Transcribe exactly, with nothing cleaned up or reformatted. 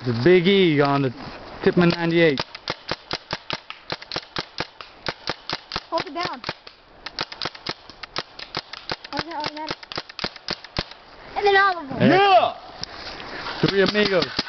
The Big E on the Tippmann ninety-eight. Hold it down. Hold it, hold it. And then all of them. Yeah. Three amigos.